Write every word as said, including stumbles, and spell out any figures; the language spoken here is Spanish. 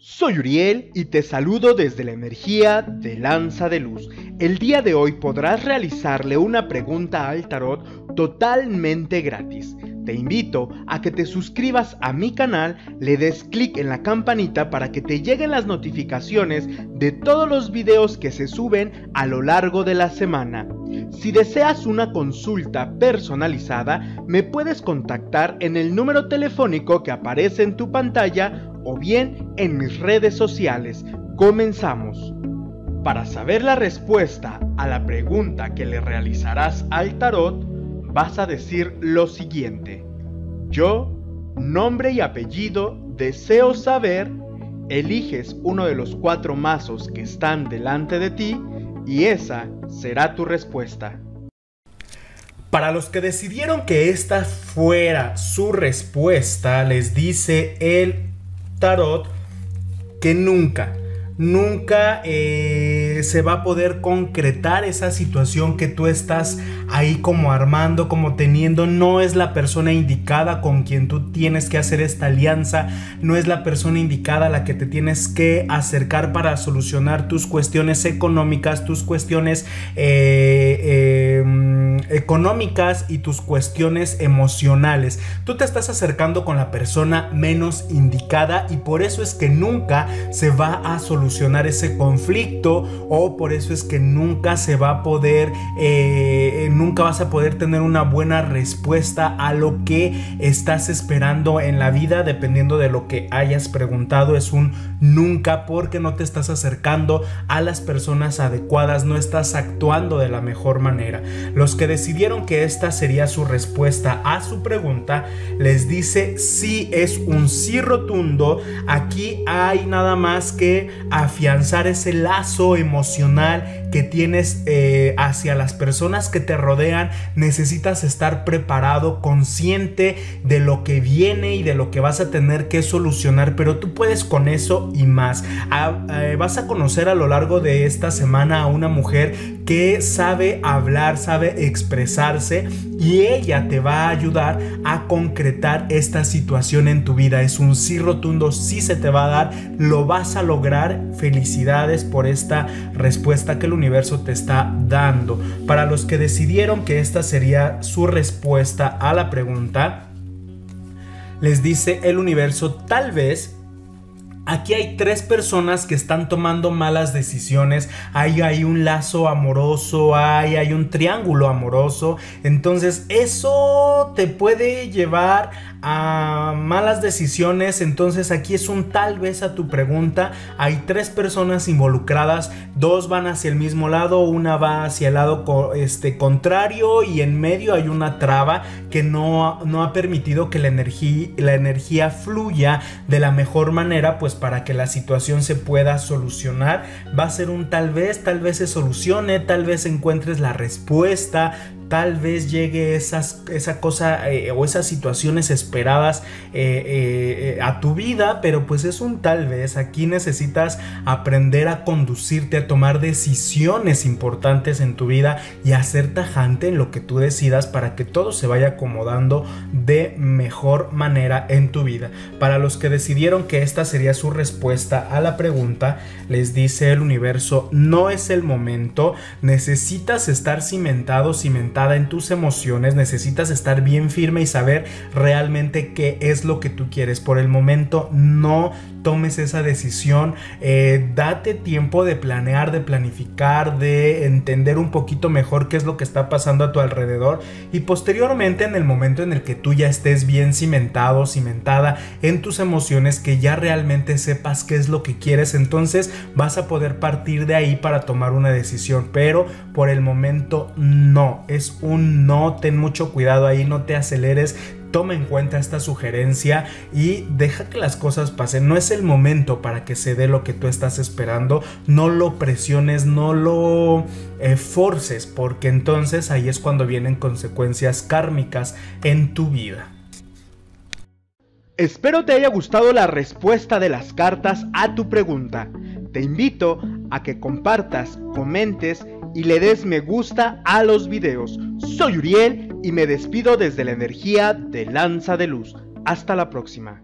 Soy Uriel y te saludo desde la energía de Lanza de Luz. El día de hoy podrás realizarle una pregunta al tarot totalmente gratis. Te invito a que te suscribas a mi canal, le des clic en la campanita para que te lleguen las notificaciones de todos los videos que se suben a lo largo de la semana. Si deseas una consulta personalizada, me puedes contactar en el número telefónico que aparece en tu pantalla o bien en mis redes sociales. Comenzamos. Para saber la respuesta a la pregunta que le realizarás al tarot, vas a decir lo siguiente: yo, nombre y apellido, deseo saber. Eliges uno de los cuatro mazos que están delante de ti y esa será tu respuesta. Para los que decidieron que esta fuera su respuesta, les dice el tarot que nunca, nunca eh, se va a poder concretar esa situación que tú estás ahí como armando, como teniendo. No es la persona indicada con quien tú tienes que hacer esta alianza, no es la persona indicada a la que te tienes que acercar para solucionar tus cuestiones económicas, tus cuestiones eh, eh, económicas y tus cuestiones emocionales. Tú te estás acercando con la persona menos indicada y por eso es que nunca se va a solucionar ese conflicto, o por eso es que nunca se va a poder eh, nunca vas a poder tener una buena respuesta a lo que estás esperando en la vida, dependiendo de lo que hayas preguntado. Es un nunca, porque no te estás acercando a las personas adecuadas, no estás actuando de la mejor manera. Los que decidieron que esta sería su respuesta a su pregunta, les dice sí, es un sí rotundo. Aquí hay nada más que afianzar ese lazo emocional que tienes eh, hacia las personas que te rodean. Necesitas estar preparado, consciente de lo que viene y de lo que vas a tener que solucionar, pero tú puedes con eso y más. A, eh, vas a conocer a lo largo de esta semana a una mujer que sabe hablar, sabe expresarse, y ella te va a ayudar a concretar esta situación en tu vida. Es un sí rotundo, sí se te va a dar, lo vas a lograr. Felicidades por esta respuesta que el universo te está dando. Para los que decidieron que esta sería su respuesta a la pregunta, les dice el universo: tal vez aquí hay tres personas que están tomando malas decisiones. Ahí hay un lazo amoroso, ahí hay un triángulo amoroso. Entonces eso te puede llevar a malas decisiones. Entonces aquí es un tal vez a tu pregunta. Hay tres personas involucradas, dos van hacia el mismo lado, una va hacia el lado este, contrario, y en medio hay una traba que no, no ha permitido que la energía, la energía fluya de la mejor manera, pues para que la situación se pueda solucionar. Va a ser un tal vez, tal vez se solucione, tal vez encuentres la respuesta, tal vez llegue esas, esa cosa eh, o esas situaciones esperadas eh, eh, a tu vida, pero pues es un tal vez. Aquí necesitas aprender a conducirte, a tomar decisiones importantes en tu vida y a ser tajante en lo que tú decidas para que todo se vaya acomodando de mejor manera en tu vida. Para los que decidieron que esta sería su respuesta a la pregunta, les dice el universo: no es el momento. Necesitas estar cimentado, cimentado en tus emociones, necesitas estar bien firme y saber realmente qué es lo que tú quieres. Por el momento no tomes esa decisión, eh, date tiempo de planear, de planificar, de entender un poquito mejor qué es lo que está pasando a tu alrededor, y posteriormente, en el momento en el que tú ya estés bien cimentado, cimentada en tus emociones, que ya realmente sepas qué es lo que quieres, entonces vas a poder partir de ahí para tomar una decisión. Pero por el momento no, es un no. Ten mucho cuidado ahí, no te aceleres. Toma en cuenta esta sugerencia y deja que las cosas pasen. No es el momento para que se dé lo que tú estás esperando. No lo presiones, no lo eh, forces, porque entonces ahí es cuando vienen consecuencias kármicas en tu vida. Espero te haya gustado la respuesta de las cartas a tu pregunta. Te invito a que compartas, comentes y le des me gusta a los videos. Soy Uriel y me despido desde la energía de Lanza de Luz. Hasta la próxima.